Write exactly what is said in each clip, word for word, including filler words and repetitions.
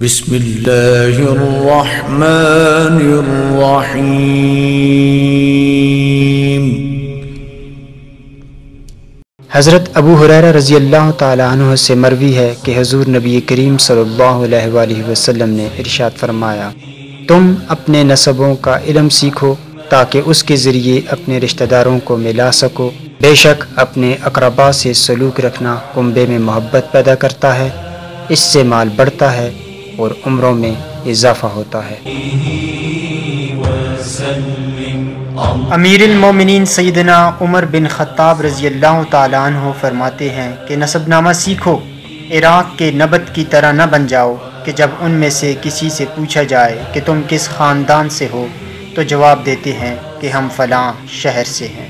بسم اللہ الرحمن الرحیم۔ حضرت ابو ہریرہ رضی اللہ تعالی عنہ سے مروی ہے کہ حضور نبی کریم صلی اللہ علیہ وآلہ وسلم نے ارشاد فرمایا، تم اپنے نسبوں کا علم سیکھو تاکہ اس کے ذریعے اپنے رشتہ داروں کو ملا سکو۔ بے شک اپنے اقربا سے سلوک رکھنا کنبے میں محبت پیدا کرتا ہے، اس سے مال بڑھتا ہے اور عمروں میں اضافہ ہوتا ہے۔ امیر المومنین سیدنا عمر بن خطاب رضی اللہ تعالیٰ عنہ فرماتے ہیں کہ نسب نامہ سیکھو، عراق کے نبت کی طرح نہ بن جاؤ کہ جب ان میں سے کسی سے پوچھا جائے کہ تم کس خاندان سے ہو تو جواب دیتے ہیں کہ ہم فلاں شہر سے ہیں۔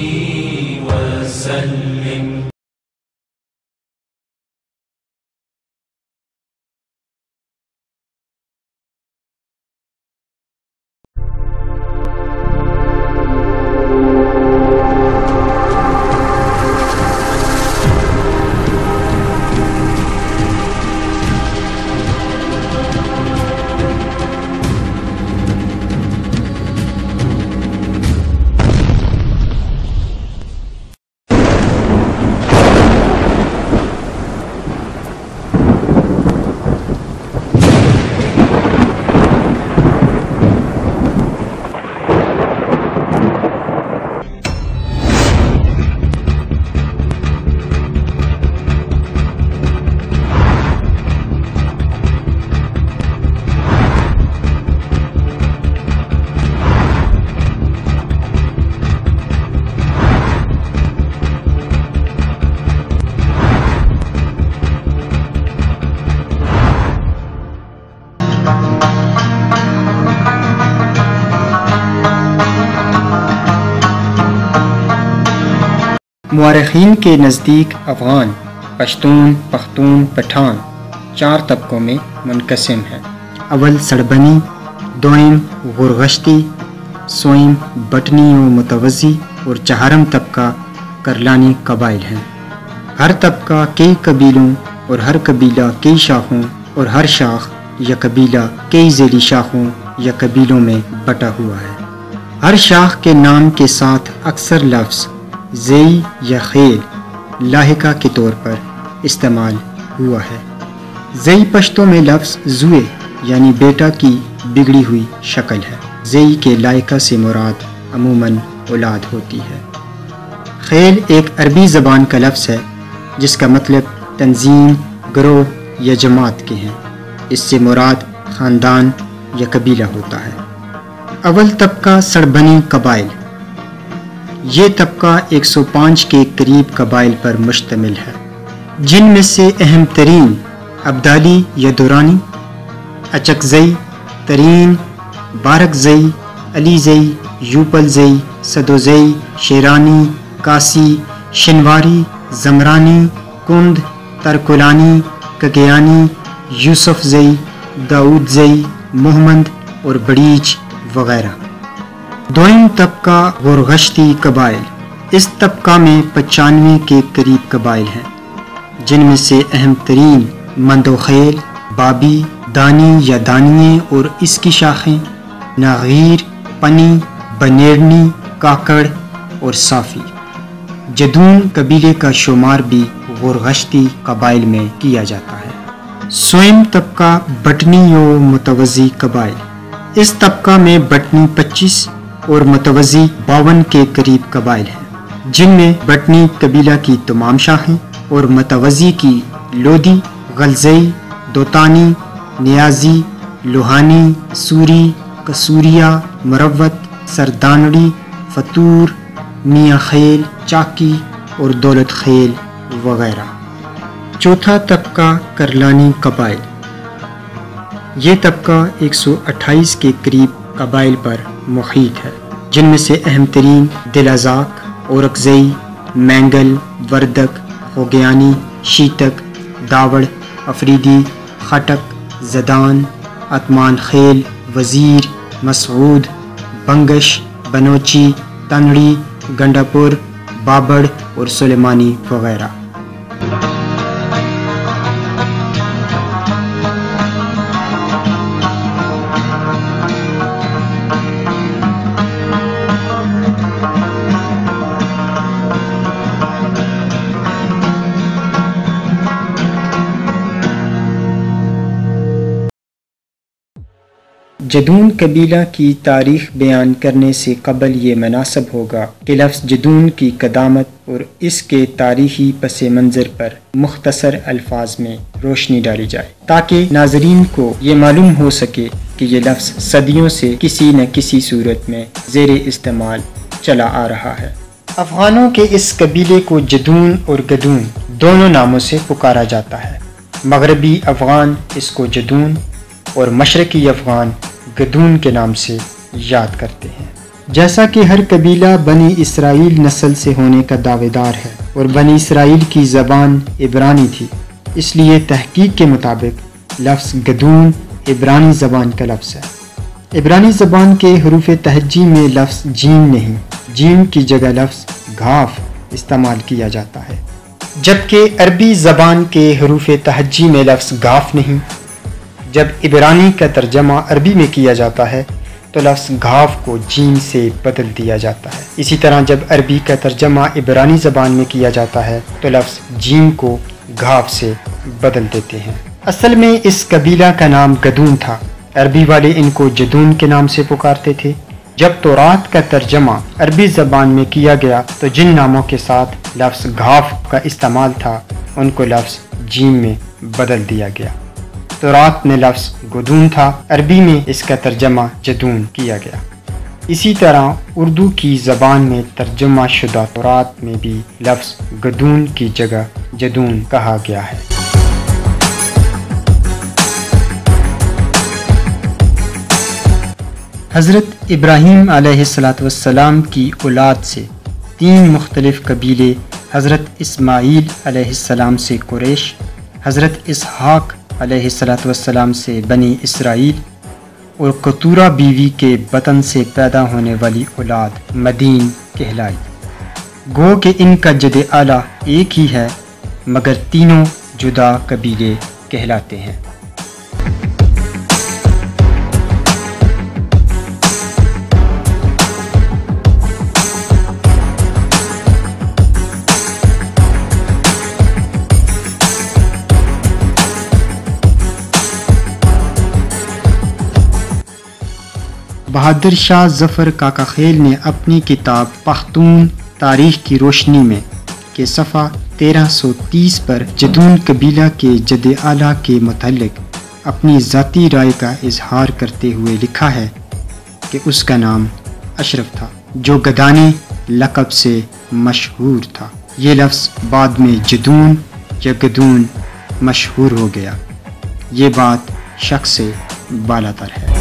مورخین کے نزدیک افغان، پشتون، پختون، پٹھان چار طبقوں میں منقسم ہے۔ اول سڑبنی، دوئم غرغشتی، سوئم بٹنی و متوزی اور چہارم طبقہ کرلانی قبائل ہیں۔ ہر طبقہ کئی قبیلوں اور ہر قبیلہ کئی شاخوں اور ہر شاخ یا قبیلہ کئی ذیلی شاخوں یا قبیلوں میں بٹا ہوا ہے۔ ہر شاخ کے نام کے ساتھ اکثر لفظ زئی یا خیل لاحقہ کے طور پر استعمال ہوا ہے۔ زئی پشتوں میں لفظ زوئے یعنی بیٹا کی بگڑی ہوئی شکل ہے۔ زئی کے لاحقہ سے مراد عموماً اولاد ہوتی ہے۔ خیل ایک عربی زبان کا لفظ ہے جس کا مطلب تنظیم، گروہ یا جماعت کے ہیں۔ اس سے مراد خاندان یا قبیلہ ہوتا ہے۔ اول طبقہ سڑبنی قبائل، یہ طبقہ ایک سو پانچ کے قریب قبائل پر مشتمل ہے، جن میں سے اہم ترین ابدالی یا دورانی، اچک زئی، ترین، بارک زئی، علی زئی، یوپل زئی، سدو زئی، شیرانی، کاسی، شنواری، زمرانی، کند، ترکولانی، کگیانی، یوسف زئی، داؤد زئی، محمد اور بڑیچ وغیرہ۔ دوئم طبقہ غرغشتی قبائل، اس طبقہ میں پچانوے کے قریب قبائل ہیں، جن میں سے اہم ترین مندوخیل، بابی، دانی یا دانیے اور اس کی شاخیں، ناغیر، پنی، بنیرنی، کاکڑ اور صافی۔ جدون قبیلے کا شمار بھی غرغشتی قبائل میں کیا جاتا ہے۔ سوئم طبقہ بٹنی و متوزی قبائل، اس طبقہ میں بٹنی پچیس اور متوزی باون کے قریب قبائل ہیں، جن میں بٹنی قبیلہ کی تمام شاخیں اور متوزی کی لودی، غلزئی، دوتانی، نیازی، لوہانی، سوری، کسوریا، مروت، سردانڑی، فتور، میاں خیل، چاکی اور دولت خیل وغیرہ۔ چوتھا طبقہ کرلانی قبائل، یہ طبقہ ایک سو اٹھائیس کے قریب قبائل پر محیط ہے، جن میں سے اہم ترین دلازاک، اورکزئی، مینگل، وردک، خوگیانی، شیتک، داوڑ، افریدی، خٹک، زدان، اتمان خیل، وزیر، مسعود، بنگش، بنوچی، تنڑی، گنڈاپور، بابڑ اور سلیمانی وغیرہ۔ جدون قبیلہ کی تاریخ بیان کرنے سے قبل یہ مناسب ہوگا کہ لفظ جدون کی قدامت اور اس کے تاریخی پس منظر پر مختصر الفاظ میں روشنی ڈالی جائے تاکہ ناظرین کو یہ معلوم ہو سکے کہ یہ لفظ صدیوں سے کسی نہ کسی صورت میں زیر استعمال چلا آ رہا ہے۔ افغانوں کے اس قبیلے کو جدون اور گدون دونوں ناموں سے پکارا جاتا ہے۔ مغربی افغان اس کو جدون اور مشرقی افغان گدون کے نام سے یاد کرتے ہیں۔ جیسا کہ ہر قبیلہ بنی اسرائیل نسل سے ہونے کا دعوے دار ہے اور بنی اسرائیل کی زبان عبرانی تھی، اس لیے تحقیق کے مطابق لفظ گدون عبرانی زبان کا لفظ ہے۔ عبرانی زبان کے حروف تہجی میں لفظ جیم نہیں، جیم کی جگہ لفظ گھاف استعمال کیا جاتا ہے، جبکہ عربی زبان کے حروف تہجی میں لفظ گاف نہیں۔ جب عبرانی کا ترجمہ عربی میں کیا جاتا ہے تو لفظ گھاف کو جیم سے بدل دیا جاتا ہے۔ اسی طرح جب عربی کا ترجمہ عبرانی زبان میں کیا جاتا ہے تو لفظ جیم کو گھاف سے بدل دیتے ہیں۔ اصل میں اس قبیلہ کا نام گدون تھا، عربی والے ان کو جدون کے نام سے پکارتے تھے۔ جب تورات کا ترجمہ عربی زبان میں کیا گیا تو جن ناموں کے ساتھ لفظ گھاف کا استعمال تھا ان کو لفظ جیم میں بدل دیا گیا۔ تورات میں لفظ گدون تھا، عربی میں اس کا ترجمہ جدون کیا گیا۔ اسی طرح اردو کی زبان میں ترجمہ شدہ تورات میں بھی لفظ گدون کی جگہ جدون کہا گیا ہے۔ حضرت ابراہیم علیہ السلام کی اولاد سے تین مختلف قبیلے حضرت اسماعیل علیہ السلام سے قریش، حضرت اسحاق علیہ السلام سے بنی اسرائیل اور قطورہ بیوی کے بطن سے پیدا ہونے والی اولاد مدین کہلائی۔ گو کہ ان کا جد اعلیٰ ایک ہی ہے مگر تینوں جدا قبیلے کہلاتے ہیں۔ بہادر شاہ ظفر کاکا خیل نے اپنی کتاب پختون تاریخ کی روشنی میں کے صفحہ تیرہ سو تیس پر جدون قبیلہ کے جد اعلیٰ کے متعلق اپنی ذاتی رائے کا اظہار کرتے ہوئے لکھا ہے کہ اس کا نام اشرف تھا جو گدانے لقب سے مشہور تھا۔ یہ لفظ بعد میں جدون یا گدون مشہور ہو گیا۔ یہ بات شک سے بالاتر ہے۔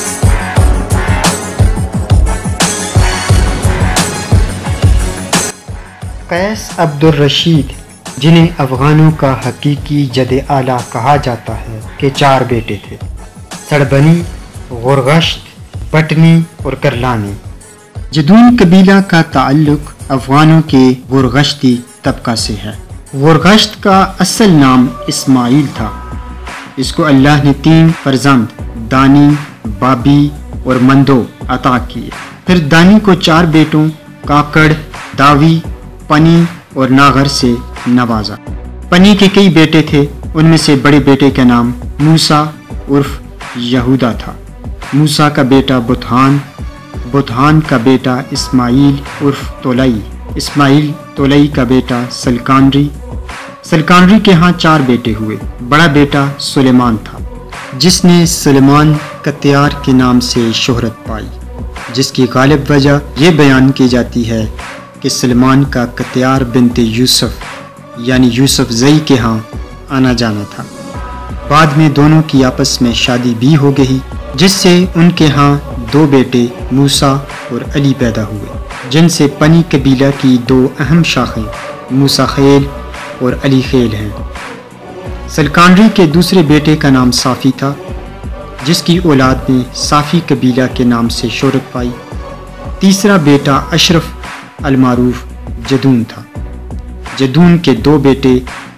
قیس عبد الرشید جنہیں افغانوں کا حقیقی جد اعلیٰ کہا جاتا ہے کے چار بیٹے تھے، سڑبنی، غرغشت، بٹنی اور کرلانی۔ جدون قبیلہ کا تعلق افغانوں کے غرغشتی طبقہ سے ہے۔ غرغشت کا اصل نام اسماعیل تھا، اس کو اللہ نے تین فرزند دانی، بابی اور مندو عطا کیے۔ پھر دانی کو چار بیٹوں کاکڑ، داوی، پنی اور ناغر سے نوازا۔ پنی کے کئی بیٹے تھے، ان میں سے بڑے بیٹے کا نام موسیٰ عرف یہودا تھا۔ موسیٰ کا بیٹا بطحان، بطحان کا بیٹا اسماعیل عرف تولائی، اسماعیل تولائی کا بیٹا سلکانڈری، سلکانڈری کے ہاں چار بیٹے ہوئے۔ بڑا بیٹا سلیمان تھا جس نے سلیمان کتیار کے نام سے شہرت پائی، جس کی غالب وجہ یہ بیان کی جاتی ہے کہ سلمان کا کتیار بنت یوسف یعنی یوسف زئی کے ہاں آنا جانا تھا۔ بعد میں دونوں کی آپس میں شادی بھی ہو گئی، جس سے ان کے ہاں دو بیٹے موسیٰ اور علی پیدا ہوئے، جن سے پنی قبیلہ کی دو اہم شاخیں موسیٰ خیل اور علی خیل ہیں۔ سلکانڈری کے دوسرے بیٹے کا نام صافی تھا، جس کی اولاد نے صافی قبیلہ کے نام سے شہرت پائی۔ تیسرا بیٹا اشرف المعروف جدون تھا۔ جدون کے دو بیٹے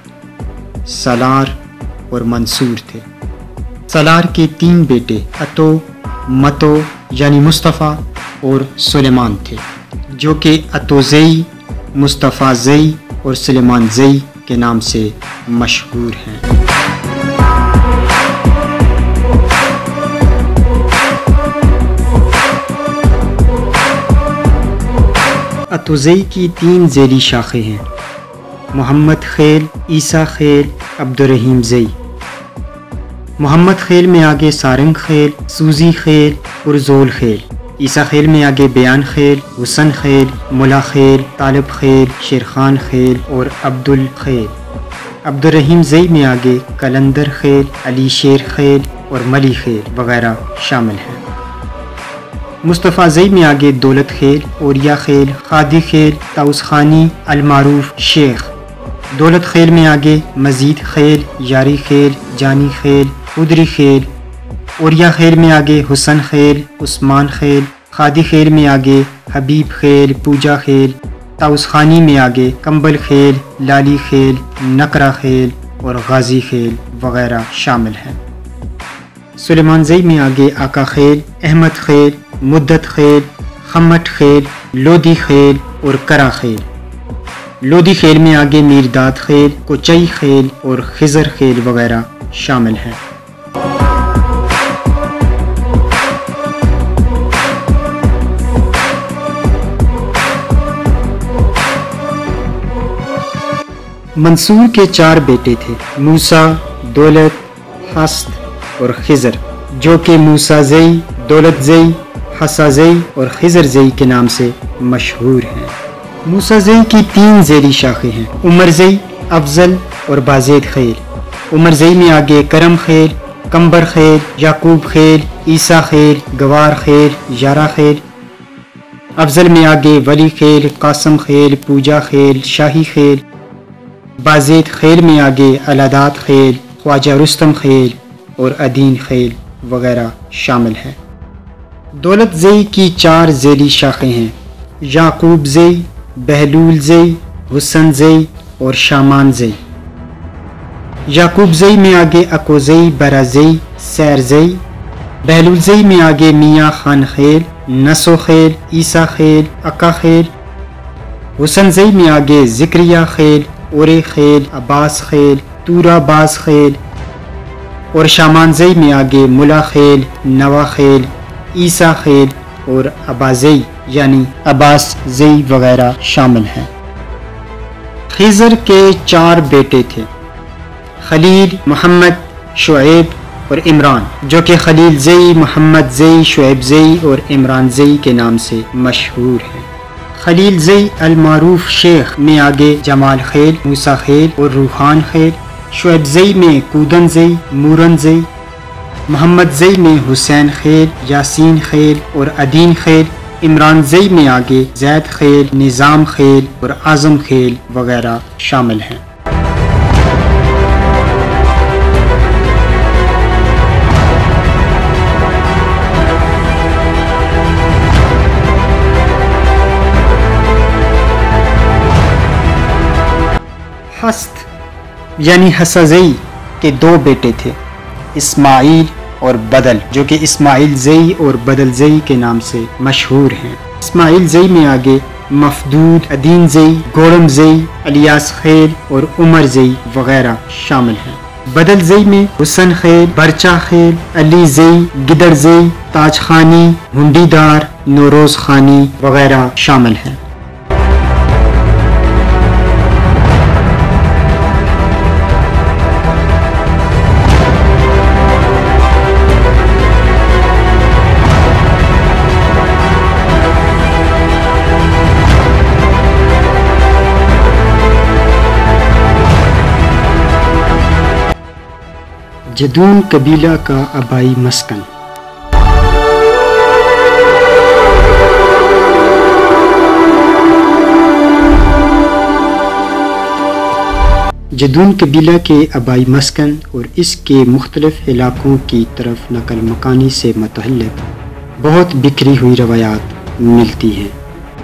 سالار اور منصور تھے۔ سالار کے تین بیٹے اتو، متو یعنی مصطفیٰ اور سلیمان تھے، جو کہ اتو زئی، مصطفیٰ زئی اور سلیمان زئی کے نام سے مشہور ہیں۔ اتوزئی کی تین ذیلی شاخیں ہیں: محمد خیل، عیسیٰ خیل، عبدالرحیم زئی۔ محمد خیل میں آگے سارنگ خیل، سوزی خیل، پرزول خیل۔ عیسیٰ خیل میں آگے بیان خیل، حسن خیل، ملا خیل، طالب خیل، شیرخان خیل اور عبدال خیل۔ عبدالرحیم زئی میں آگے کلندر خیل، علی شیر خیل اور ملی خیل وغیرہ شامل ہیں۔ مصطفیٰ زئی میں آگے دولت خیل، اوریا خیل، خادی خیل، تاؤس خانی، المعروف شیخ۔ دولت خیل میں آگے مزید خیل، یاری خیل، جانی خیل، خدری خیل۔ اوریا خیل میں آگے حسن خیل، عثمان خیل۔ خادی خیل میں آگے حبیب خیل، پوجا خیل۔ تاؤس خانی میں آگے کمبل خیل، لالی خیل، نکرا خیل اور غازی خیل وغیرہ شامل ہیں۔ سلیمان زئی میں آگے آقا خیل، احمد خیل، مدت خیل، خمٹ خیل، لودھی خیل اور کرا خیل۔ لودھی خیل میں آگے میرداد خیل، کوچئی خیل اور خضر خیل وغیرہ شامل ہیں۔ منصور کے چار بیٹے تھے: موسیٰ، دولت، ہست اور خضر، جو کہ موسیٰ زئی، دولت زئی، حسا زئی اور خضر زئی کے نام سے مشہور ہیں۔ موسیٰ زئی کی تین ذیلی شاخیں ہیں: عمر زئی، افضل اور بازید خیل۔ عمر زئی میں آگے کرم خیل، کمبر خیل، یعقوب خیل، عیسیٰ خیل، گوار خیل، یارا خیل۔ افضل میں آگے ولی خیل، قاسم خیل، پوجا خیل، شاہی خیل۔ بازید خیل میں آگے الادات خیل، خواجہ رستم خیل اور ادین خیل وغیرہ شامل ہیں۔ دولت زئی کی چار ذیلی شاخیں ہیں: یعقوب زئی، بہلول زئی، حسن زئی اور شامان زئی۔ یعقوب زئی میں آگے اکو زئی، برا زئی، سیر زئی۔ بہلول زئی میں آگے میاں خان خیل، نسو خیل، عیسیٰ خیل، اکا خیل۔ حسن زئی میں آگے ذکریہ خیل، اورے خیل، عباس خیل، تورا باز خیل۔ اور شامان زئی میں آگے ملا خیل، نوا خیل، عیسیٰ خیل اور ابازئی یعنی عباس زئی وغیرہ شامل ہیں۔ خضر کے چار بیٹے تھے: خلیل، محمد، شعیب اور عمران، جو کہ خلیل زئی، محمد زئی، شعیب زئی اور عمران زئی کے نام سے مشہور ہیں۔ خلیل زئی المعروف شیخ میں آگے جمال خیل، موسیٰ خیل اور روحان خیل۔ شعیب زئی میں کودن زئی، مورن زئی۔ محمد زئی میں حسین خیل، یاسین خیل اور ادین خیل۔ عمران زئی میں آگے زید خیل، نظام خیل اور اعظم خیل وغیرہ شامل ہیں۔ ہست یعنی حسا زئی کے دو بیٹے تھے: اسماعیل اور بدل، جو کہ اسماعیل زئی اور بدل زئی کے نام سے مشہور ہیں۔ اسماعیل زئی میں آگے مفدود، ادین زئی، گورم زئی، الیاس خیل اور عمر زئی وغیرہ شامل ہیں۔ بدل زئی میں حسن خیل، برچا خیل، علی زئی، گدڑ زئی، تاج خانی، ہنڈی دار، نوروز خانی وغیرہ شامل ہیں۔ جدون قبیلہ کا آبائی مسکن۔ جدون قبیلہ کے آبائی مسکن اور اس کے مختلف علاقوں کی طرف نقل مکانی سے متعلق بہت بکھری ہوئی روایات ملتی ہیں۔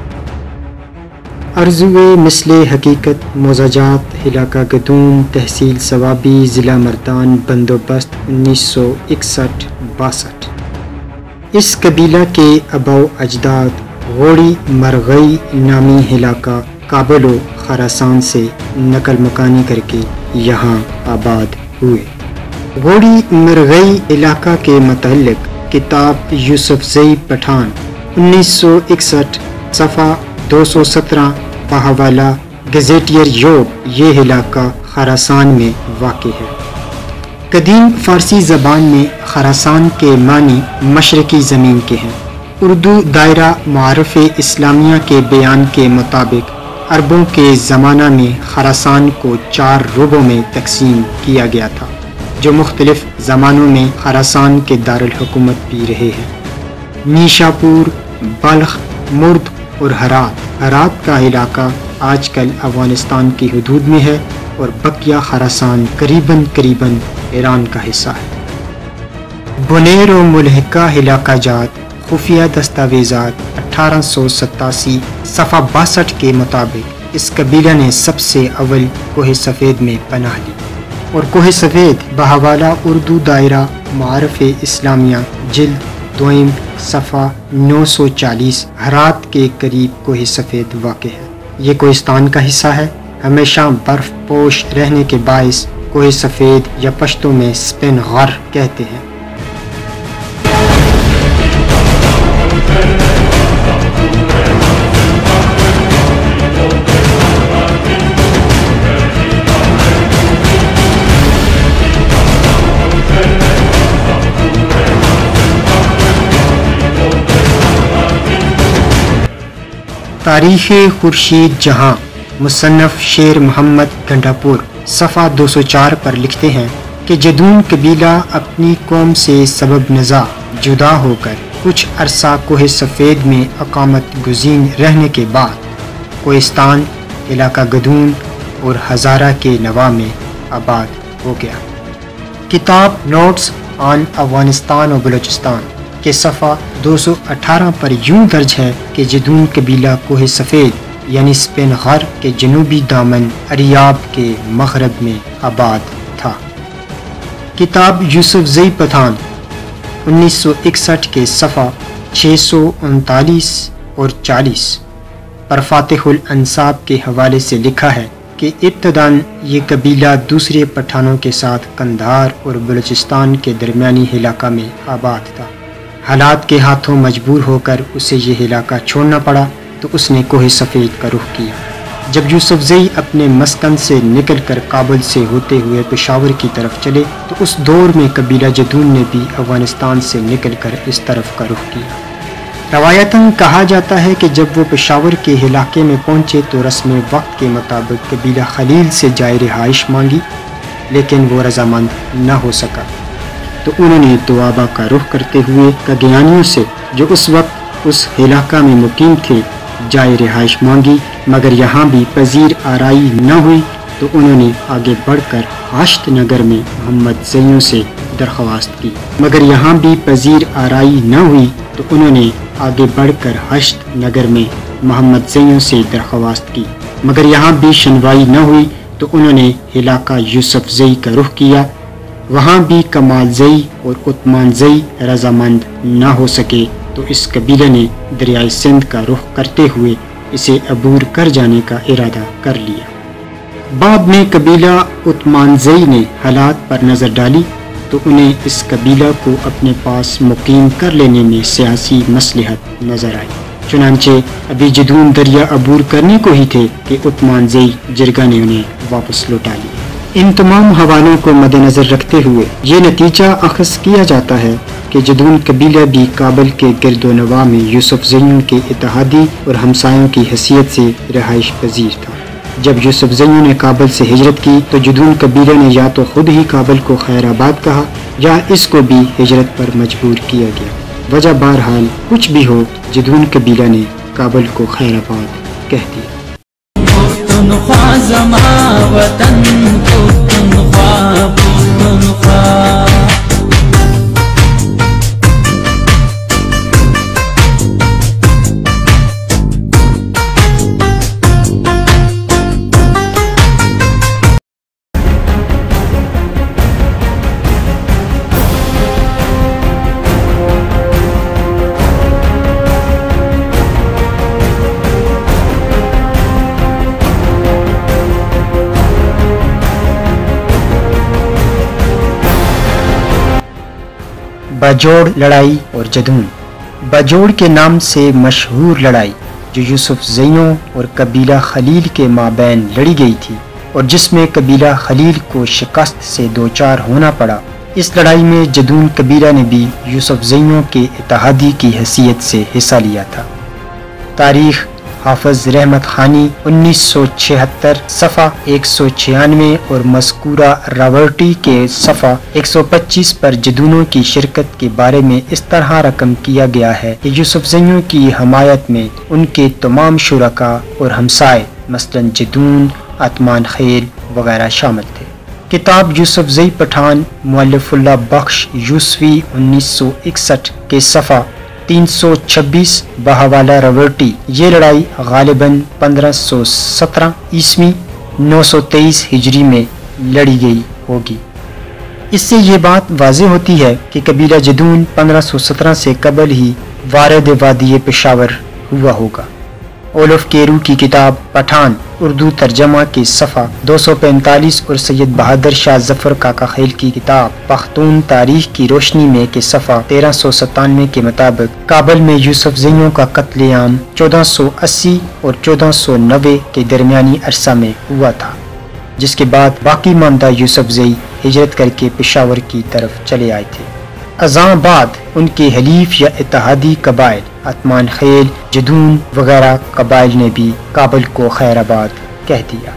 ارزوے مثل حقیقت موضوعات علاقہ گدون تحصیل ثوابی ضلع مردان بندوبست انیس سو اکسٹھ باسٹھ۔ اس قبیلہ کے آباء و اجداد غوڑی مرغئی نامی علاقہ کابل و خراسان سے نقل مکانی کر کے یہاں آباد ہوئے۔ غوڑی مرغئی علاقہ کے متعلق کتاب یوسف زئی پٹھان انیس سو اکسٹھ صفحہ دو سو سترہ بہوالا گزیٹیئر یوب یہ علاقہ خراسان میں واقع ہے۔ قدیم فارسی زبان میں خراسان کے معنی مشرقی زمین کے ہیں۔ اردو دائرہ معارف اسلامیہ کے بیان کے مطابق عربوں کے زمانہ میں خراسان کو چار ربعوں میں تقسیم کیا گیا تھا، جو مختلف زمانوں میں خراسان کے دارالحکومت بھی رہے ہیں۔ نیشاپور، بلخ، مرد اور ہرات ہرات کا علاقہ آج کل افغانستان کی حدود میں ہے اور بقیہ خراسان قریباً قریباً ایران کا حصہ ہے۔ بنیر و ملحقہ علاقہ جات خفیہ دستاویزات اٹھارہ سو ستاسی صفحہ باسٹھ کے مطابق اس قبیلہ نے سب سے اول کوہ سفید میں پناہ لی، اور کوہ سفید بہوالا اردو دائرہ معارف اسلامیہ جلد دوئم صفحہ نو سو چالیس ہرات کے قریب کوہ سفید واقع ہے۔ یہ کوہستان کا حصہ ہے۔ ہمیشہ برف پوش رہنے کے باعث کوہ سفید یا پشتو میں سپین غر کہتے ہیں۔ تاریخ خورشید جہاں مصنف شیر محمد گنڈاپور صفحہ دو سو چار پر لکھتے ہیں کہ جدون قبیلہ اپنی قوم سے سبب نزاع جدا ہو کر کچھ عرصہ کوہ سفید میں اقامت گزین رہنے کے بعد کوہستان، علاقہ گدون اور ہزارہ کے نواح میں آباد ہو گیا۔ کتاب نوٹس آن افغانستان و بلوچستان کے صفحہ دو سو اٹھارہ پر یوں درج ہے کہ جدون قبیلہ کوہ سفید یعنی سپین غر کے جنوبی دامن اریاب کے مغرب میں آباد تھا۔ کتاب یوسف زئی پٹھان انیس سو اکسٹھ کے صفحہ چھ سو انتالیس اور چالیس پر فاتح الانصاب کے حوالے سے لکھا ہے کہ ابتداً یہ قبیلہ دوسرے پٹھانوں کے ساتھ قندھار اور بلوچستان کے درمیانی علاقہ میں آباد تھا۔ حالات کے ہاتھوں مجبور ہو کر اسے یہ علاقہ چھوڑنا پڑا تو اس نے کوہ سفید کا رخ کیا۔ جب یوسف زئی اپنے مسکن سے نکل کر کابل سے ہوتے ہوئے پشاور کی طرف چلے تو اس دور میں قبیلہ جدون نے بھی افغانستان سے نکل کر اس طرف کا رخ کیا۔ روایتاً کہا جاتا ہے کہ جب وہ پشاور کے علاقے میں پہنچے تو رسم وقت کے مطابق قبیلہ خلیل سے جائے رہائش مانگی، لیکن وہ رضامند نہ ہو سکا، تو انہوں نے دوابہ کا رخ کرتے ہوئے قادیانیوں سے جو اس وقت اس علاقہ میں مقیم تھے جائے رہائش مانگی، مگر یہاں بھی پذیر آرائی نہ ہوئی تو انہوں نے آگے بڑھ کر ہاشت نگر میں محمد زئیوں سے درخواست کی مگر یہاں بھی پذیر آرائی نہ ہوئی تو انہوں نے آگے بڑھ کر ہاشت نگر میں محمد زئیوں سے درخواست کی مگر یہاں بھی شنوائی نہ ہوئی تو انہوں نے علاقہ یوسف زئی کا رخ کیا۔ وہاں بھی کمال زئی اور عثمان زئی رضامند نہ ہو سکے تو اس قبیلے نے دریائے سندھ کا رخ کرتے ہوئے اسے عبور کر جانے کا ارادہ کر لیا۔ بعد میں قبیلہ عثمان زئی نے حالات پر نظر ڈالی تو انہیں اس قبیلہ کو اپنے پاس مقیم کر لینے میں سیاسی مصلحت نظر آئی، چنانچہ ابھی جدون دریا عبور کرنے کو ہی تھے کہ عثمان زئی جرگہ نے انہیں واپس لوٹا لیا۔ ان تمام حوالوں کو مد نظر رکھتے ہوئے یہ نتیجہ اخذ کیا جاتا ہے کہ جدون قبیلہ بھی کابل کے گرد و نواح میں یوسف زئیوں کے اتحادی اور ہمسایوں کی حیثیت سے رہائش پذیر تھا۔ جب یوسف زئیوں نے کابل سے ہجرت کی تو جدون قبیلہ نے یا تو خود ہی کابل کو خیر آباد کہا یا اس کو بھی ہجرت پر مجبور کیا گیا۔ وجہ بہرحال کچھ بھی ہو، جدون قبیلہ نے کابل کو خیر آباد کہہ دیا۔ پختونخوا زما وطن، پختونخوا پختونخوا باجوڑ لڑائی اور جدون۔ باجوڑ کے نام سے مشہور لڑائی جو یوسف زیوں اور قبیلہ خلیل کے مابین لڑی گئی تھی اور جس میں قبیلہ خلیل کو شکست سے دوچار ہونا پڑا، اس لڑائی میں جدون قبیلہ نے بھی یوسف زیوں کے اتحادی کی حیثیت سے حصہ لیا تھا۔ تاریخ حافظ رحمت خانی انیس سو چھہتر صفحہ ایک سو چھیانوے اور مذکورہ راورٹی کے صفحہ ایک سو پچیس پر جدونوں کی شرکت کے بارے میں اس طرح رقم کیا گیا ہے کہ یوسف زیوں کی حمایت میں ان کے تمام شرکاء اور ہمسائے مثلاً جدون، عثمان خیل وغیرہ شامل تھے۔ کتاب یوسف زئی پٹھان مؤلف اللہ بخش یوسفی انیس سو اکسٹھ کے صفحہ تین سو چھبیس بحوالہ راورٹی، یہ لڑائی غالباً پندرہ سو سترہ عیسوی نو سو تیئیس ہجری میں لڑی گئی ہوگی۔ اس سے یہ بات واضح ہوتی ہے کہ قبیلہ جدون پندرہ سو سترہ سے قبل ہی وارد وادی پشاور ہوا ہوگا۔ اولف کیرو کی کتاب پٹھان اردو ترجمہ کے صفحہ دو سو پینتالیس اور سید بہادر شاہ ظفر کاکا خیل کی کتاب پختون تاریخ کی روشنی میں کے صفحہ تیرہ سو ستانوے کے مطابق کابل میں یوسف زیوں کا قتل عام چودہ سو اسی اور چودہ سو نوے کے درمیانی عرصہ میں ہوا تھا، جس کے بعد باقی ماندہ یوسف زئی ہجرت کر کے پشاور کی طرف چلے آئے تھے۔ ازاں بعد ان کے حلیف یا اتحادی قبائل عثمان خیل، جدون وغیرہ قبائل نے بھی کابل کو خیر آباد کہہ دیا۔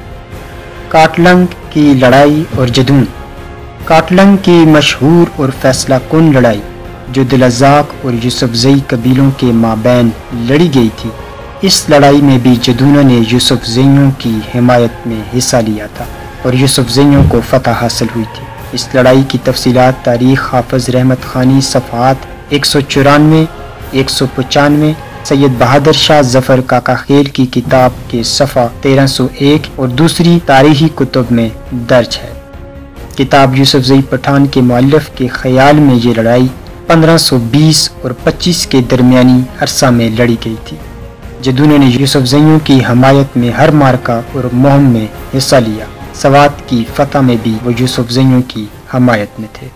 کاٹلنگ کی لڑائی اور جدون۔ کاٹلنگ کی مشہور اور فیصلہ کن لڑائی جو دلزاق اور یوسف زئی قبیلوں کے مابین لڑی گئی تھی، اس لڑائی میں بھی جدونوں نے یوسف زیوں کی حمایت میں حصہ لیا تھا اور یوسف زیوں کو فتح حاصل ہوئی تھی۔ اس لڑائی کی تفصیلات تاریخ حافظ رحمت خانی صفحات ایک سو چورانوے ایک سو پچانوے، سید بہادر شاہ ظفر کاکا خیل کی کتاب کے صفحہ تیرہ سو ایک اور دوسری تاریخی کتب میں درج ہے۔ کتاب یوسف زئی پٹھان کے مؤلف کے خیال میں یہ لڑائی پندرہ سو بیس اور پچیس کے درمیانی عرصہ میں لڑی گئی تھی۔ جدونوں نے یوسف زیوں کی حمایت میں ہر مارکہ اور مہم میں حصہ لیا۔ سوات کی فتح میں بھی وہ یوسف زیوں کی حمایت میں تھے۔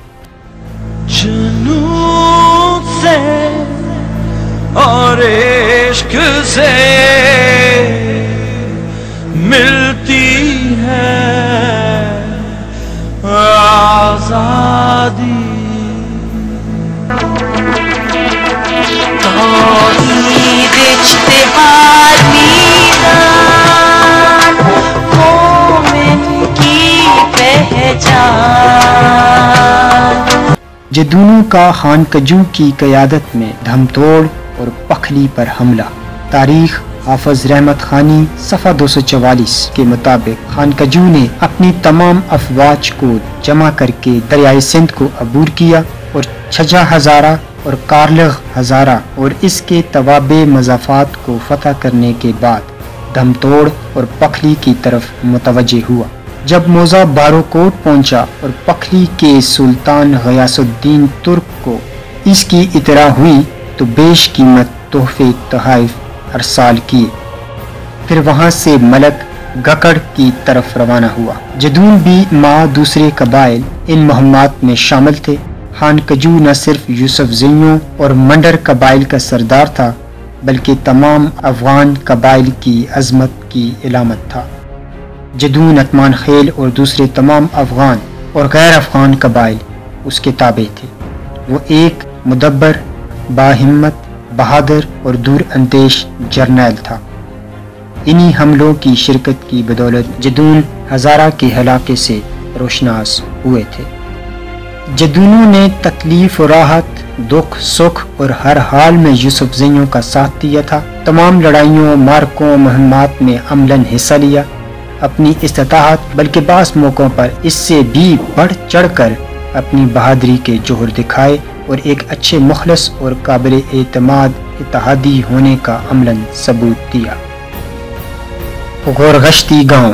جنون سے اور عشق سے ملتی ہے آزادی، توحید اجتہاد میدان مومن کی پہچان۔ جدونوں کا خان کجو کی قیادت میں دھم توڑ اور پکھلی پر حملہ۔ تاریخ حافظ رحمت خانی صفحہ دو سو چوالیس کے مطابق خان کجو نے اپنی تمام افواج کو جمع کر کے دریائے سندھ کو عبور کیا اور چھجا ہزارہ اور کارلغ ہزارہ اور اس کے توابع مضافات کو فتح کرنے کے بعد دھم توڑ اور پکھلی کی طرف متوجہ ہوا۔ جب موزہ بارو کوٹ پہنچا اور پکھلی کے سلطان غیاث الدین ترک کو اس کی اطلاع ہوئی تو بیش قیمت تحفے تحائف ارسال کیے، پھر وہاں سے ملک گکڑ کی طرف روانہ ہوا۔ جدون بھی مع دوسرے قبائل ان مہمات میں شامل تھے۔ خان کجو نہ صرف یوسف زیوں اور منڈر قبائل کا سردار تھا بلکہ تمام افغان قبائل کی عظمت کی علامت تھا۔ جدون، عثمان خیل اور دوسرے تمام افغان اور غیر افغان قبائل اس کے تابع تھے۔ وہ ایک مدبر، باہمت، بہادر اور دور اندیش جرنیل تھا۔ انہی حملوں کی شرکت کی بدولت جدون ہزارہ کے علاقے سے روشناس ہوئے تھے۔ جدونوں نے تکلیف و راحت، دکھ سکھ اور ہر حال میں یوسف زیوں کا ساتھ دیا تھا۔ تمام لڑائیوں، مارکوں، مہمات میں عملاً حصہ لیا۔ اپنی استطاعت بلکہ بعض موقعوں پر اس سے بھی بڑھ چڑھ کر اپنی بہادری کے جوہر دکھائے اور ایک اچھے مخلص اور قابل اعتماد اتحادی ہونے کا عملاً ثبوت دیا۔ غورغشتی گاؤں۔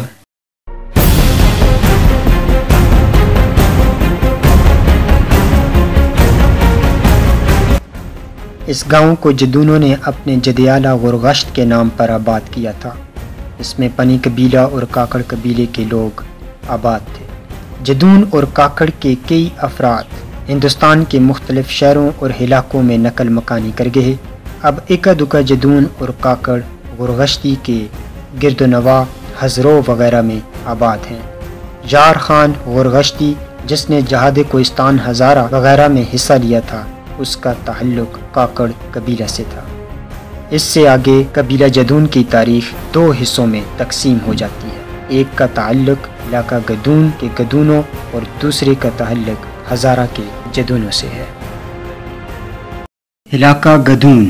اس گاؤں کو جدونوں نے اپنے جدیالہ غورغشت کے نام پر آباد کیا تھا۔ اس میں پنی قبیلہ اور کاکڑ قبیلے کے لوگ آباد تھے۔ جدون اور کاکڑ کے کئی افراد ہندوستان کے مختلف شہروں اور علاقوں میں نقل مکانی کر گئے۔ اب اکا دکا جدون اور کاکڑ غرغشتی کے گرد و نواح ہزرو وغیرہ میں آباد ہیں۔ یار خان غرغشتی جس نے جہاد کوہستان ہزارہ وغیرہ میں حصہ لیا تھا، اس کا تعلق کاکڑ قبیلہ سے تھا۔ اس سے آگے قبیلہ جدون کی تاریخ دو حصوں میں تقسیم ہو جاتی ہے، ایک کا تعلق علاقہ گدون کے گدونوں اور دوسرے کا تعلق ہزارہ کے جدونوں سے ہے۔ علاقہ گدون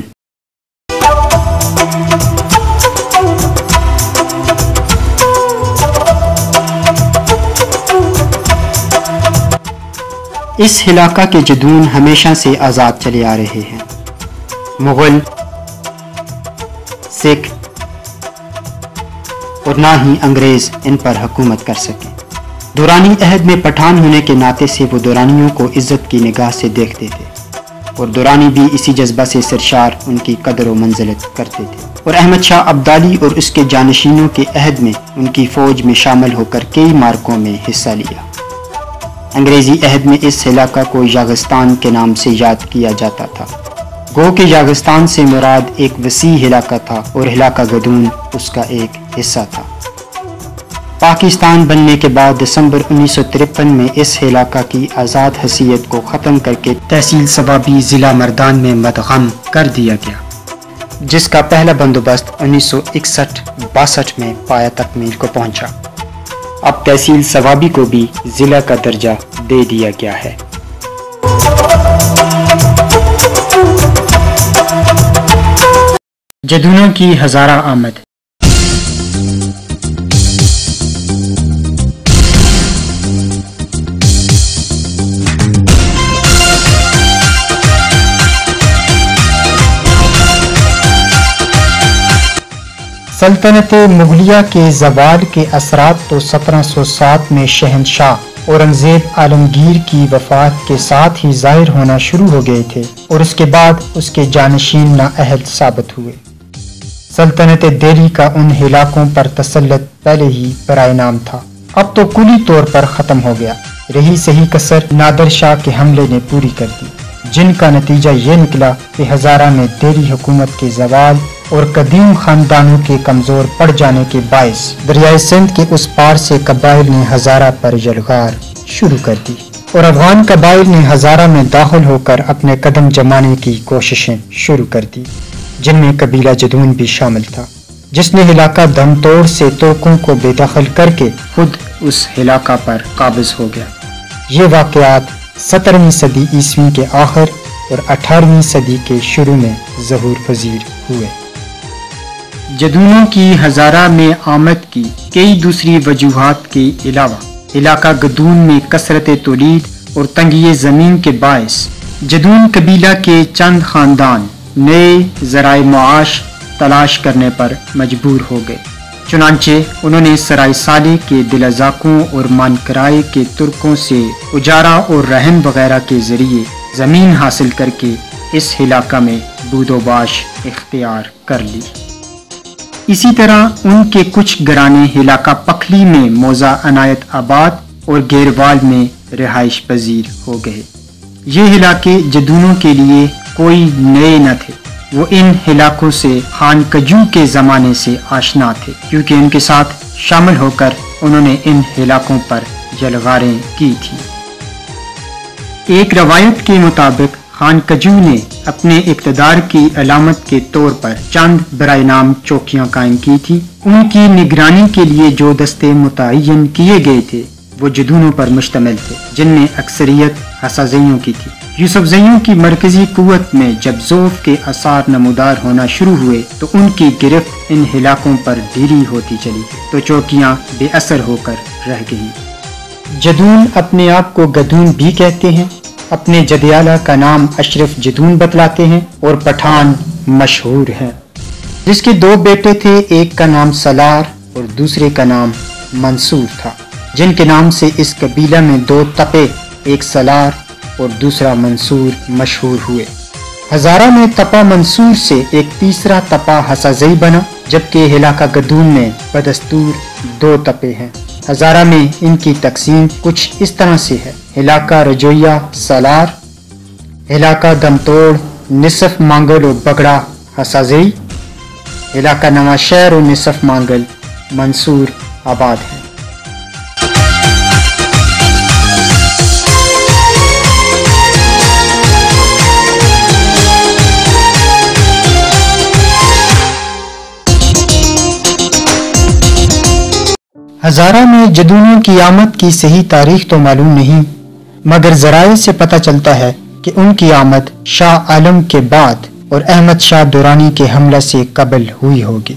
اس علاقہ کے جدون ہمیشہ سے آزاد چلے آ رہے ہیں۔ مغل، سکھ اور نہ ہی انگریز ان پر حکومت کر سکے۔ دورانی عہد میں پٹھان ہونے کے ناطے سے وہ دورانیوں کو عزت کی نگاہ سے دیکھتے تھے اور دورانی بھی اسی جذبہ سے سرشار ان کی قدر و منزلت کرتے تھے، اور احمد شاہ ابدالی اور اس کے جانشینوں کے عہد میں ان کی فوج میں شامل ہو کر کئی معرکوں میں حصہ لیا۔ انگریزی عہد میں اس علاقہ کو یاغستان کے نام سے یاد کیا جاتا تھا، گو کہ یاغستان سے مراد ایک وسیع علاقہ تھا اور علاقہ گدون اس کا ایک حصہ تھا۔ پاکستان بننے کے بعد دسمبر انیس سو ترپن میں اس علاقہ کی آزاد حیثیت کو ختم کر کے تحصیل صوابی ضلع مردان میں مدغم کر دیا گیا، جس کا پہلا بندوبست انیس سو اکسٹھ باسٹھ میں پایا تکمیل کو پہنچا۔ اب تحصیل صوابی کو بھی ضلع کا درجہ دے دیا گیا ہے۔ جدونوں کی ہزارہ آمد۔ سلطنت مغلیہ کے زوال کے اثرات تو سترہ سو سات میں شہنشاہ اورنگزیب عالمگیر کی وفات کے ساتھ ہی ظاہر ہونا شروع ہو گئے تھے، اور اس کے بعد اس کے جانشین نااہل ثابت ہوئے۔ سلطنت دہلی کا ان علاقوں پر تسلط پہلے ہی برائے نام تھا، اب تو کلی طور پر ختم ہو گیا۔ رہی صحیح کسر نادر شاہ کے حملے نے پوری کر دی، جن کا نتیجہ یہ نکلا کہ ہزارہ میں دہلی حکومت کے زوال اور قدیم خاندانوں کے کمزور پڑ جانے کے باعث دریائے سندھ کے اس پار سے قبائل نے ہزارہ پر یلغار شروع کر دی، اور افغان قبائل نے ہزارہ میں داخل ہو کر اپنے قدم جمانے کی کوششیں شروع کر دی، جن میں قبیلہ جدون بھی شامل تھا، جس نے علاقہ دم توڑ سے توکوں کو بے دخل کر کے خود اس علاقہ پر قابض ہو گیا۔ یہ واقعات سترہویں صدی عیسوی کے آخر اور اٹھارہویں صدی کے شروع میں ظہور پذیر ہوئے۔ جدونوں کی ہزارہ میں آمد کی کئی دوسری وجوہات کے علاوہ علاقہ گدون میں کثرت تولید اور تنگی زمین کے باعث جدون قبیلہ کے چند خاندان نئے ذرائع معاش تلاش کرنے پر مجبور ہو گئے، چنانچہ انہوں نے سرائے سالے کے دلازاکوں اور مانکرائے کے ترکوں سے اجارہ اور رہن وغیرہ کے ذریعے زمین حاصل کر کے اس علاقہ میں بود و باش اختیار کر لی۔ اسی طرح ان کے کچھ گھرانے علاقہ پکھلی میں موضع عنایت آباد اور گیروال میں رہائش پذیر ہو گئے۔ یہ علاقے جدونوں کے لیے کوئی نئے نہ تھے، وہ ان علاقوں سے خان کجو کے زمانے سے آشنا تھے، کیونکہ ان کے ساتھ شامل ہو کر انہوں نے ان علاقوں پر یلغاریں کی تھی۔ ایک روایت کے مطابق خان کجو نے اپنے اقتدار کی علامت کے طور پر چند برائے نام چوکیاں قائم کی تھی۔ ان کی نگرانی کے لیے جو دستے متعین کیے گئے تھے وہ جدونوں پر مشتمل تھے، جن میں اکثریت حسازیوں کی تھی۔ یوسف زیوں کی مرکزی قوت میں جب ضعف کے آثار نمودار ہونا شروع ہوئے تو ان کی گرفت ان علاقوں پر ڈھیلی ہوتی چلی تو چوکیاں بے اثر ہو کر رہ گئیں۔ جدون اپنے آپ کو گدون بھی کہتے ہیں، اپنے جدیالہ کا نام اشرف جدون بتلاتے ہیں اور پٹھان مشہور ہیں، جس کے دو بیٹے تھے، ایک کا نام سالار اور دوسرے کا نام منصور تھا، جن کے نام سے اس قبیلہ میں دو تپے، ایک سالار اور دوسرا منصور مشہور ہوئے۔ ہزارہ میں تپا منصور سے ایک تیسرا تپا حسازی بنا، جبکہ علاقہ گدون میں بدستور دو تپے ہیں۔ ہزارہ میں ان کی تقسیم کچھ اس طرح سے ہے: علاقہ رجویہ سالار، علاقہ دمتوڑ نصف مانگل و بگڑا حسازی، علاقہ نواں شہر و نصف مانگل منصور آباد ہے۔ ہزارہ میں جدونوں کی آمد کی صحیح تاریخ تو معلوم نہیں، مگر ذرائع سے پتہ چلتا ہے کہ ان کی آمد شاہ عالم کے بعد اور احمد شاہ درانی کے حملہ سے قبل ہوئی ہوگی۔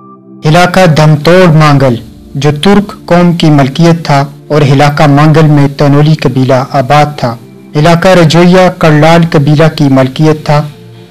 علاقہ دھمتوڑ مانگل جو ترک قوم کی ملکیت تھا اور علاقہ مانگل میں تنولی قبیلہ آباد تھا، علاقہ رجویہ کرلال قبیلہ کی ملکیت تھا۔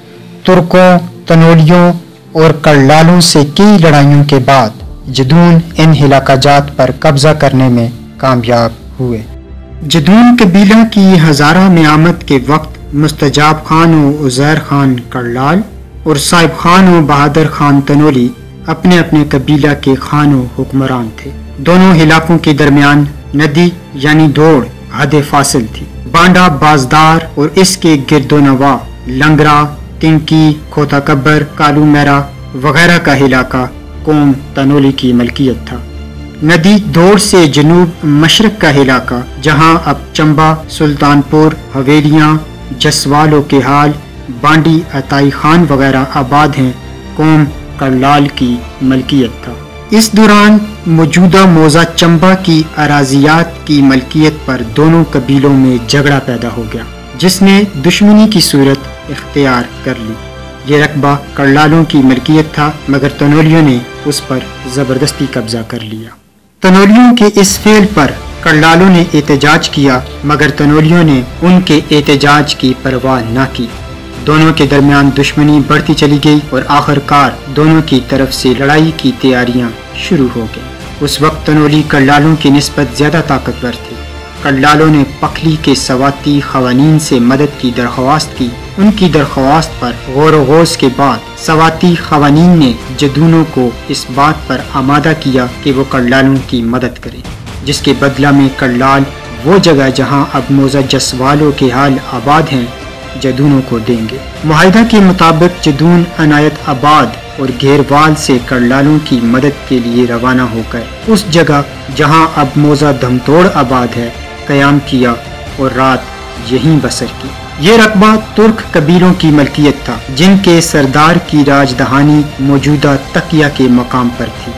ترکوں، تنولیوں اور کرلالوں سے کئی لڑائیوں کے بعد جدون ان علاقہ جات پر قبضہ کرنے میں کامیاب ہوئے۔ جدون قبیلہ کی ہزارہ میں آمد کے وقت مستجاب خان و عزیر خان کرلال اور صاحب خان و بہادر خان تنولی اپنے اپنے قبیلہ کے خان و حکمران تھے۔ دونوں علاقوں کے درمیان ندی یعنی دوڑ حد فاصل تھی۔ بانڈا بازدار اور اس کے گرد و نواح لنگرا، تنکی، کھوتا کبر، کالو میرا وغیرہ کا علاقہ قوم تنولی کی ملکیت تھا۔ ندی دوڑ سے جنوب مشرق کا علاقہ جہاں اب چمبا، سلطان پور، حویلیاں، جسوالوں کے حال، بانڈی عطائی خان وغیرہ آباد ہیں، قوم کرلال کی ملکیت تھا۔ اس دوران موجودہ موضع چمبا کی اراضیات کی ملکیت پر دونوں قبیلوں میں جھگڑا پیدا ہو گیا، جس نے دشمنی کی صورت اختیار کر لی۔ یہ رقبہ کرلالوں کی ملکیت تھا، مگر تنولیوں نے اس پر زبردستی قبضہ کر لیا۔ تنولیوں کے اس فعل پر کرلالوں نے احتجاج کیا، مگر تنولیوں نے ان کے احتجاج کی پرواہ نہ کی۔ دونوں کے درمیان دشمنی بڑھتی چلی گئی اور آخر کار دونوں کی طرف سے لڑائی کی تیاریاں شروع ہو گئیں۔ اس وقت تنولی کرلالوں کی نسبت زیادہ طاقتور تھے۔ کرلالوں نے پکھلی کے سواتی قوانین سے مدد کی درخواست کی۔ ان کی درخواست پر غور و غوص کے بعد سواتی قوانین نے جدونوں کو اس بات پر آمادہ کیا کہ وہ کرلالوں کی مدد کریں، جس کے بدلہ میں کرلال وہ جگہ جہاں اب موضع جسوالوں کے حال آباد ہیں جدونوں کو دیں گے۔ معاہدہ کے مطابق جدون عنایت آباد اور گھیروال سے کرلالوں کی مدد کے لیے روانہ ہو کر اس جگہ جہاں اب موضع دھمتوڑ آباد ہے قیام کیا اور رات یہیں بسر کی۔ یہ رقبہ ترک قبیلوں کی ملکیت تھا، جن کے سردار کی راج دہانی موجودہ تقیہ کے مقام پر تھی۔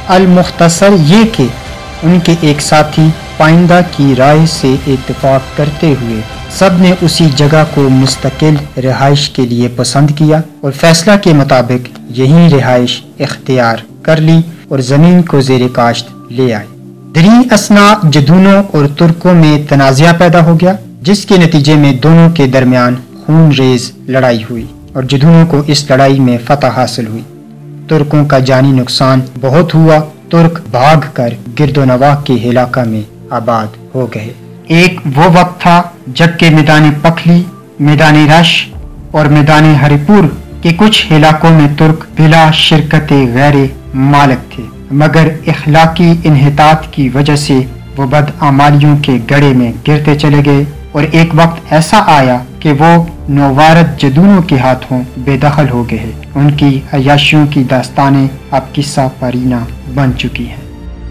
المختصر یہ کہ ان کے ایک ساتھی پائندہ کی رائے سے اتفاق کرتے ہوئے سب نے اسی جگہ کو مستقل رہائش کے لیے پسند کیا اور فیصلہ کے مطابق یہی رہائش اختیار کر لی اور زمین کو زیر کاشت لے آئے۔ دریں اثنا جدونوں اور ترکوں میں تنازعہ پیدا ہو گیا، جس کے نتیجے میں دونوں کے درمیان خون ریز لڑائی ہوئی اور جدونوں کو اس لڑائی میں فتح حاصل ہوئی۔ ترکوں کا جانی نقصان بہت ہوا۔ ترک بھاگ کر گرد و نواح کے علاقہ میں آباد ہو گئے۔ ایک وہ وقت تھا جب کہ میدان پکھلی، میدان رش اور میدان ہری پور کے کچھ علاقوں میں ترک بلا شرکت غیر مالک تھے، مگر اخلاقی انحطاط کی وجہ سے وہ بدعمالیوں کے گڑھے میں گرتے چلے گئے اور ایک وقت ایسا آیا کہ وہ نووارد جدونوں کے ہاتھوں بے دخل ہو گئے۔ ان کی عیاشیوں کی داستانیں اب قصہ پارینہ بن چکی ہیں۔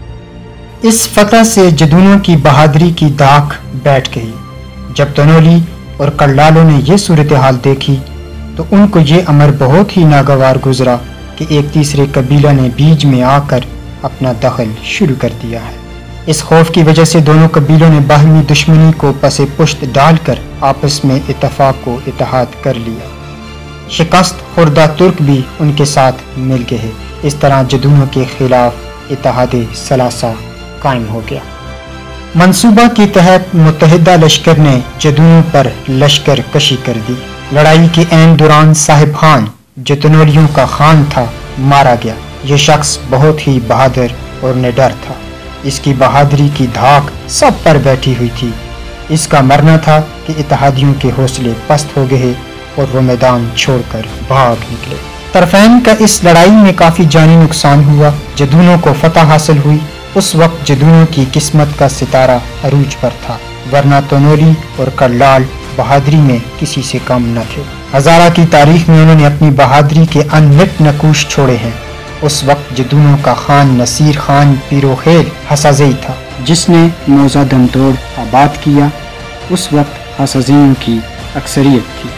اس فتح سے جدونوں کی بہادری کی داغ بیٹھ گئی۔ جب تنولی اور کرلالوں نے یہ صورتحال دیکھی تو ان کو یہ امر بہت ہی ناگوار گزرا کہ ایک تیسرے قبیلہ نے بیچ میں آ کر اپنا دخل شروع کر دیا ہے۔ اس خوف کی وجہ سے دونوں قبیلوں نے باہمی دشمنی کو پس پشت ڈال کر آپس میں اتفاق و اتحاد کر لیا۔ شکست خوردہ ترک بھی ان کے ساتھ مل گئے۔ اس طرح جدونوں کے خلاف اتحاد ثلاثہ قائم ہو گیا۔ منصوبہ کے تحت متحدہ لشکر نے جدونوں پر لشکر کشی کر دی۔ لڑائی کے عین دوران صاحب خان جو تنولیوں کا خان تھا مارا گیا۔ یہ شخص بہت ہی بہادر اور نڈر تھا۔ اس کی بہادری کی دھاک سب پر بیٹھی ہوئی تھی۔ اس کا مرنا تھا کہ اتحادیوں کے حوصلے پست ہو گئے اور وہ میدان چھوڑ کر بھاگ نکلے۔ طرفین کا اس لڑائی میں کافی جانی نقصان ہوا۔ جدونوں کو فتح حاصل ہوئی۔ اس وقت جدونوں کی قسمت کا ستارہ عروج پر تھا، ورنہ تنولی اور کرلال بہادری میں کسی سے کم نہ تھے۔ ہزارہ کی تاریخ میں انہوں نے اپنی بہادری کے ان مٹ نقوش چھوڑے ہیں۔ اس وقت جدونوں کا خان نصیر خان پیرو خیل حسازی تھا جس نے موضع دمتوڑ آباد کیا۔ اس وقت حسازیوں کی اکثریت تھی۔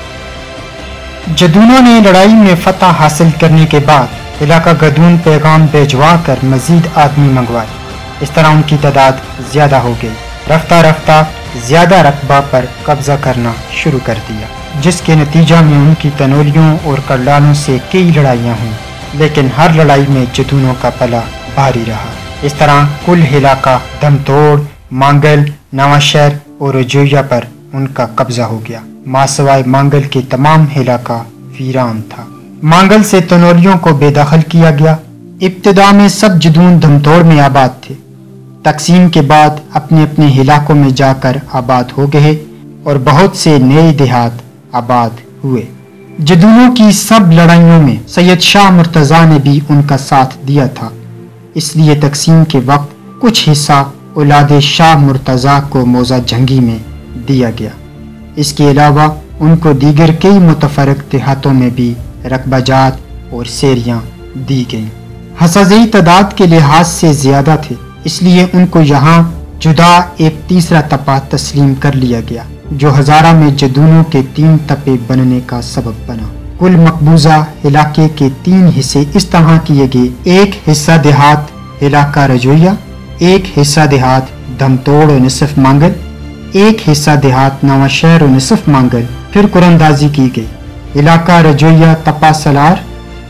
جدونوں نے لڑائی میں فتح حاصل کرنے کے بعد علاقہ گدون پیغام بھیجوا کر مزید آدمی منگوائے۔ اس طرح ان کی تعداد زیادہ ہو گئی۔ رفتہ رفتہ زیادہ رقبہ پر قبضہ کرنا شروع کر دیا، جس کے نتیجہ میں ان کی تنولیوں اور کرلانوں سے کئی لڑائیاں ہوئیں، لیکن ہر لڑائی میں جدونوں کا پلہ بھاری رہا۔ اس طرح کل علاقہ دمتوڑ، مانگل، نواں شہر اور رجویہ پر ان کا قبضہ ہو گیا۔ ماں سوائے مانگل کے تمام علاقہ ویران تھا۔ مانگل سے تنولیوں کو بے دخل کیا گیا۔ ابتدا میں سب جدون دمتوڑ میں آباد تھے، تقسیم کے بعد اپنے اپنے علاقوں میں جا کر آباد ہو گئے اور بہت سے نئے دیہات آباد ہوئے۔ جدونوں کی سب لڑائیوں میں سید شاہ مرتضیٰ نے بھی ان کا ساتھ دیا تھا، اس لیے تقسیم کے وقت کچھ حصہ اولاد شاہ مرتضیٰ کو موضع جنگی میں دیا گیا۔ اس کے علاوہ ان کو دیگر کئی متفرق دیہاتوں میں بھی رقبہ جات اور سیریاں دی گئیں۔ حسازی تعداد کے لحاظ سے زیادہ تھے، اس لیے ان کو یہاں جدا ایک تیسرا تپہ تسلیم کر لیا گیا، جو ہزارہ میں جدونوں کے تین تپے بننے کا سبب بنا۔ کل مقبوضہ علاقے کے تین حصے اس طرح کیے گئے: ایک حصہ دیہات علاقہ رجویہ، ایک حصہ دیہات دمتوڑ و نصف مانگل، ایک حصہ دیہات نواں شہر و نصف مانگل۔ پھر قراندازی کی گئی۔ علاقہ رجویہ تپا سلار،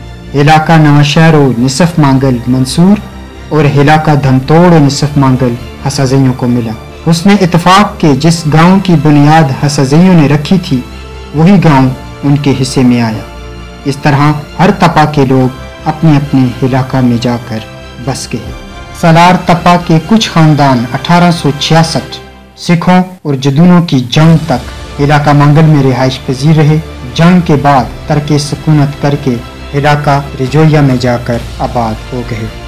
علاقہ نواں شہر و نصف مانگل منصور اور علاقہ دھمتوڑ و نصف مانگل حسازیوں کو ملا۔ حسن اتفاق کے جس گاؤں کی بنیاد حسازیوں نے رکھی تھی وہی گاؤں ان کے حصے میں آیا۔ اس طرح ہر تپا کے لوگ اپنے اپنے علاقہ میں جا کر بس گئے۔ سالار تپا کے کچھ خاندان اٹھارہ سو چھیاسٹھ سکھوں اور جدونوں کی جنگ تک علاقہ منگل میں رہائش پذیر رہے۔ جنگ کے بعد ترک سکونت کر کے علاقہ رجویہ میں جا کر آباد ہو گئے۔